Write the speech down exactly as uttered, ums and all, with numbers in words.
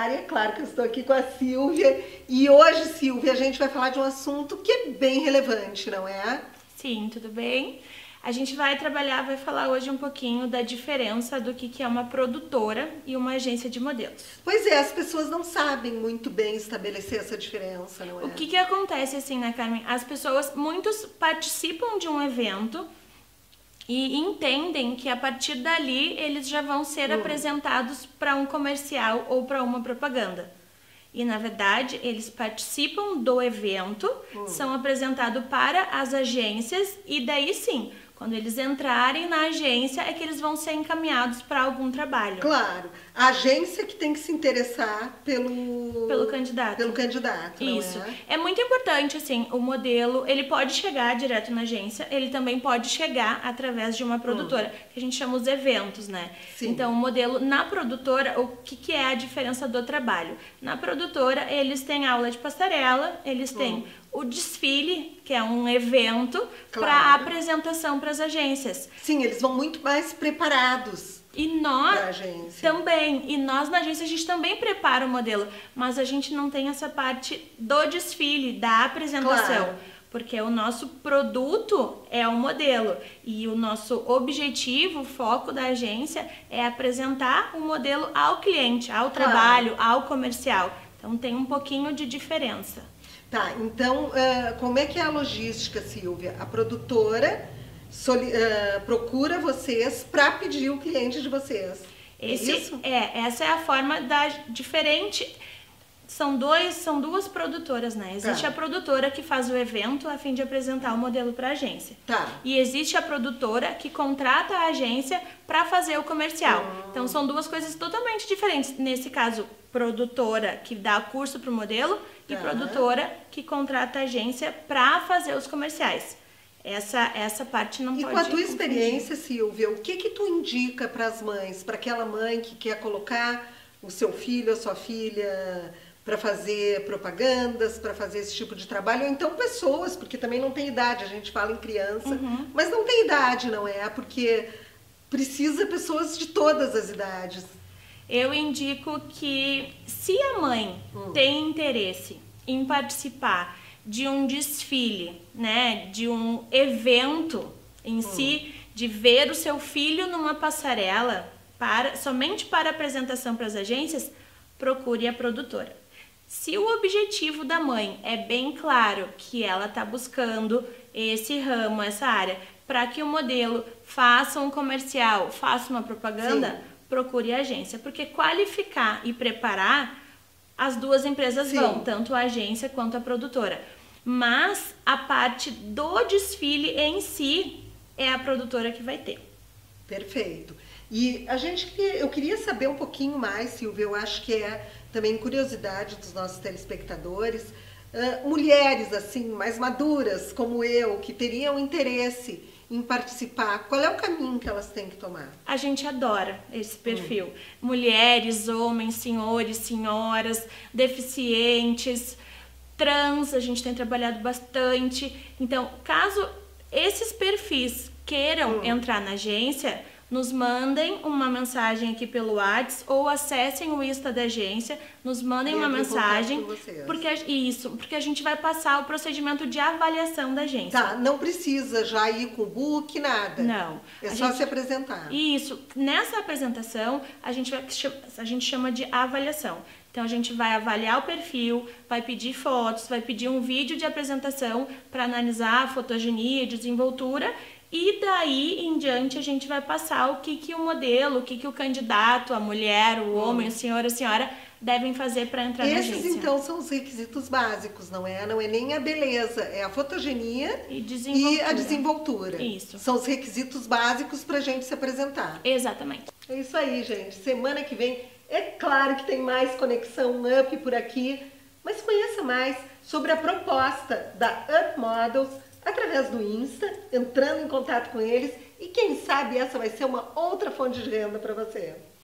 área. Claro que eu estou aqui com a Silvia. E hoje, Silvia, a gente vai falar de um assunto que é bem relevante, não é? Sim, tudo bem? A gente vai trabalhar, vai falar hoje um pouquinho da diferença do que é uma produtora e uma agência de modelos. Pois é, as pessoas não sabem muito bem estabelecer essa diferença, não é? O que que acontece assim, né, Carmen? As pessoas, muitos participam de um evento e entendem que a partir dali eles já vão ser hum. apresentados para um comercial ou para uma propaganda. E, na verdade, eles participam do evento, hum. são apresentados para as agências e daí sim, quando eles entrarem na agência é que eles vão ser encaminhados para algum trabalho. Claro, a agência que tem que se interessar pelo... Pelo candidato. Pelo candidato, não Isso. é? É muito importante, assim, o modelo, ele pode chegar direto na agência, ele também pode chegar através de uma produtora, hum. que a gente chama os eventos, né? Sim. Então, o modelo na produtora, o que, que é a diferença do trabalho? Na produtora, eles têm aula de passarela, eles têm hum. o desfile, que é um evento, claro. para apresentação para as agências. Sim, eles vão muito mais preparados. E nós também, e nós na agência a gente também prepara o modelo, mas a gente não tem essa parte do desfile, da apresentação. Claro. Porque o nosso produto é o modelo e o nosso objetivo, o foco da agência é apresentar o modelo ao cliente, ao trabalho, claro. ao comercial. Então tem um pouquinho de diferença. Tá, então uh, como é que é a logística, Silvia? A produtora soli, uh, procura vocês para pedir o cliente de vocês. Esse, é isso? É, essa é a forma da diferente. São, dois, são duas produtoras, né? Existe tá. a produtora que faz o evento a fim de apresentar o modelo para a agência. Tá. E existe a produtora que contrata a agência para fazer o comercial. Hum. Então são duas coisas totalmente diferentes. Nesse caso, produtora que dá curso para o modelo tá. e produtora que contrata a agência para fazer os comerciais. Essa, essa parte não e pode... E com a tua confundir. experiência, Silvia, o que que tu indica para as mães, para aquela mãe que quer colocar o seu filho, a sua filha para fazer propagandas, para fazer esse tipo de trabalho, ou então pessoas, porque também não tem idade, a gente fala em criança, uhum. mas não tem idade, não é? Porque precisa pessoas de todas as idades. Eu indico que se a mãe hum. tem interesse em participar de um desfile, né, de um evento em hum. si, de ver o seu filho numa passarela, para, somente para apresentação para as agências, procure a produtora. Se o objetivo da mãe é bem claro que ela está buscando esse ramo, essa área, para que o modelo faça um comercial, faça uma propaganda, Sim. procure a agência. Porque qualificar e preparar, as duas empresas Sim. vão, tanto a agência quanto a produtora. Mas a parte do desfile em si é a produtora que vai ter. Perfeito. E a gente, eu queria saber um pouquinho mais, Silvia, eu acho que é também curiosidade dos nossos telespectadores, uh, mulheres assim, mais maduras como eu, que teriam interesse em participar, qual é o caminho que elas têm que tomar? A gente adora esse perfil. Hum. Mulheres, homens, senhores, senhoras, deficientes, trans, a gente tem trabalhado bastante. Então, caso esses perfis queiram hum. entrar na agência, nos mandem uma mensagem aqui pelo WhatsApp ou acessem o Insta da agência, nos mandem uma mensagem, porque isso, porque a gente vai passar o procedimento de avaliação da agência. Tá, não precisa já ir com o book, nada. Não. É só gente, se apresentar. Isso, nessa apresentação a gente, vai, a gente chama de avaliação. Então a gente vai avaliar o perfil, vai pedir fotos, vai pedir um vídeo de apresentação para analisar a fotogenia, desenvoltura. E daí em diante a gente vai passar o que, que o modelo, o que, que o candidato, a mulher, o homem, hum. o senhor, a senhora devem fazer para entrar Esses, na agência. Esses então são os requisitos básicos, não é? Não é nem a beleza, é a fotogenia e, e a desenvoltura. Isso. São os requisitos básicos para a gente se apresentar. Exatamente. É isso aí, gente. Semana que vem, é claro que tem mais Conexão Up por aqui, mas conheça mais sobre a proposta da Up Models através do Insta, entrando em contato com eles e quem sabe essa vai ser uma outra fonte de renda para você.